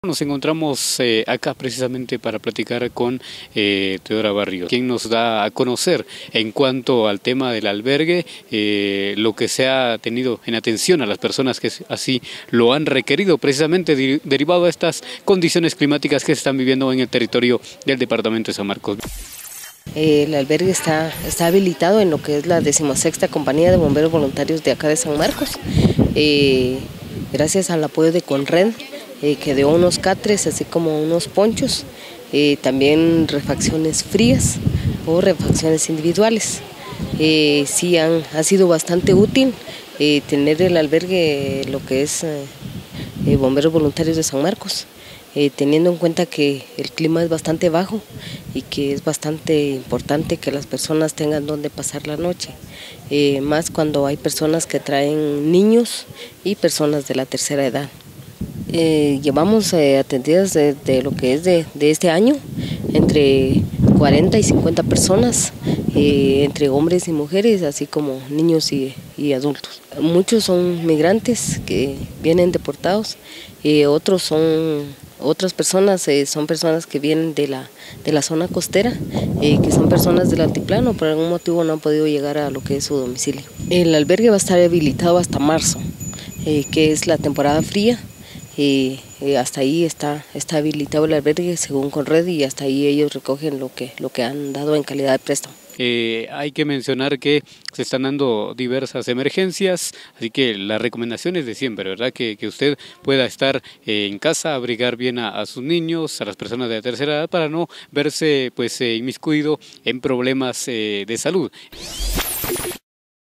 Nos encontramos acá precisamente para platicar con Teodora Barrios, quien nos da a conocer en cuanto al tema del albergue, lo que se ha tenido en atención a las personas que así lo han requerido, precisamente derivado a estas condiciones climáticas que se están viviendo en el territorio del departamento de San Marcos. El albergue está habilitado en lo que es la 16ª Compañía de Bomberos Voluntarios de acá de San Marcos, gracias al apoyo de Conred, que dio unos catres, así como unos ponchos, también refacciones frías o refacciones individuales. Sí ha sido bastante útil tener el albergue, lo que es Bomberos Voluntarios de San Marcos, teniendo en cuenta que el clima es bastante bajo y que es bastante importante que las personas tengan donde pasar la noche, más cuando hay personas que traen niños y personas de la tercera edad. Llevamos atendidas de lo que es de este año entre 40 y 50 personas, entre hombres y mujeres, así como niños y adultos. Muchos son migrantes que vienen deportados, otras personas son personas que vienen de la zona costera, que son personas del altiplano, por algún motivo no han podido llegar a lo que es su domicilio. El albergue va a estar habilitado hasta marzo, que es la temporada fría. Hasta ahí está habilitado el albergue según Conred, y hasta ahí ellos recogen lo que han dado en calidad de préstamo. Hay que mencionar que se están dando diversas emergencias, así que la recomendación es de siempre, ¿verdad? Que usted pueda estar en casa, abrigar bien a sus niños, a las personas de la tercera edad, para no verse pues inmiscuido en problemas de salud.